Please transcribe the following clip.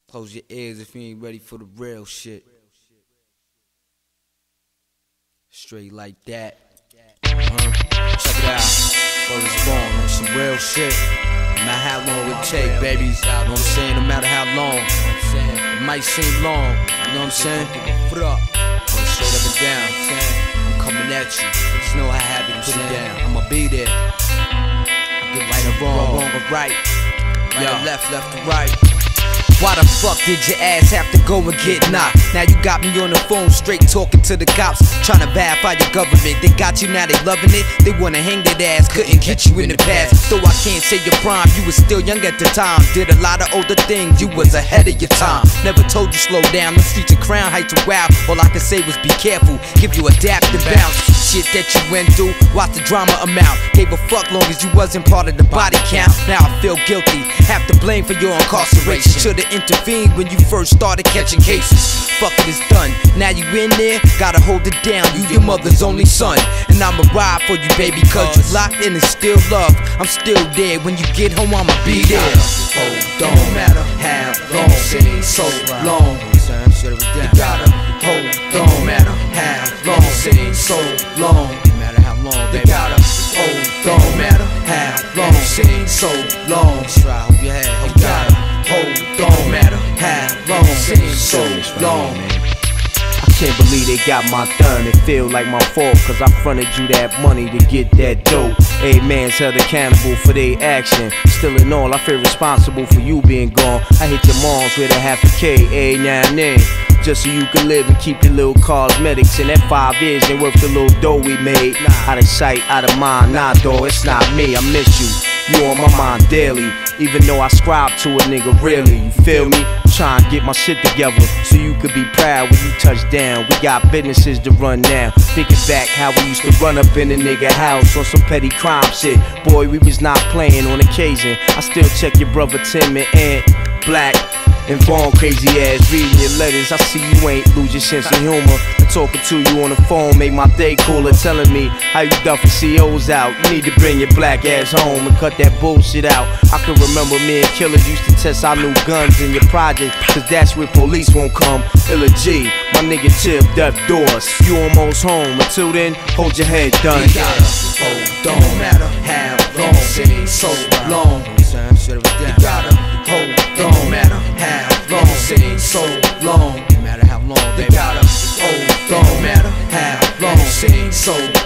Close your ears if you ain't ready for the real shit. Straight like that. Check it out. Word is born on some real shit. No matter how long it take, babies. You know what I'm saying? No matter how long. It might seem long. You know what I'm saying? Put it up. But straight up and down. I'm coming at you. Just know how happy to put it down. I'ma be there. Get right or wrong, wrong or right. Right or left, left or right. Why the fuck did your ass have to go and get knocked? Now you got me on the phone straight talking to the cops, trying to verify your government. They got you, now they loving it. They wanna hang that ass, couldn't get you in the past. Though I can't say your prime, you was still young at the time. Did a lot of older things, you was ahead of your time. Never told you slow down, the streets of Crown Heights are wild. All I can say was be careful, give you adapt and bounce. Shit that you went through, watch the drama amount. Gave a fuck long as you wasn't part of the body count. Now I feel guilty, have to blame for your incarceration. Should've intervened when you first started catching cases. Fuck it, it's done. Now you in there, gotta hold it down. You your mother's only son, and I'ma ride for you, baby, cause you locked in and still love. I'm still there. When you get home, I'ma be there. Hold on, no matter how long, so long. You gotta hold on, no matter how long, so long. No matter how long, you gotta hold on, no matter how long, so long. Try, hold your head, hold your head. Hold on, no matter how long, so long. I can't believe they got my turn. It feel like my fault, cause I fronted you that money to get that dope. A man's held accountable for their action. Still in all, I feel responsible for you being gone. I hit your moms with a half a K, now and then, just so you can live and keep your little cosmetics. And that 5 years ain't worth the little dough we made. Out of sight, out of mind, nah though, it's not me, I miss you. You on my mind daily, even though I scribe to a nigga really, you feel me? Try and get my shit together so you could be proud when you touch down. We got businesses to run now. Thinking back how we used to run up in a nigga house on some petty crime shit. Boy, we was not playing on occasion. I still check your brother Tim and Aunt Black and Vaughn crazy ass reading your letters. I see you ain't lose your sense of humor. And talking to you on the phone make my day cooler. Telling me how you duffing COs out. You need to bring your black ass home and cut that bullshit out. I can remember me and Killers used to test our new guns in your project, cause that's where police won't come. Illa G, my nigga Tip, Death Doors. You almost home. Until then, hold your head done. You gotta hold on, no matter how long, so long. You gotta hold on, no matter how long, so long. No matter how long, you gotta hold on, no matter how long, so long.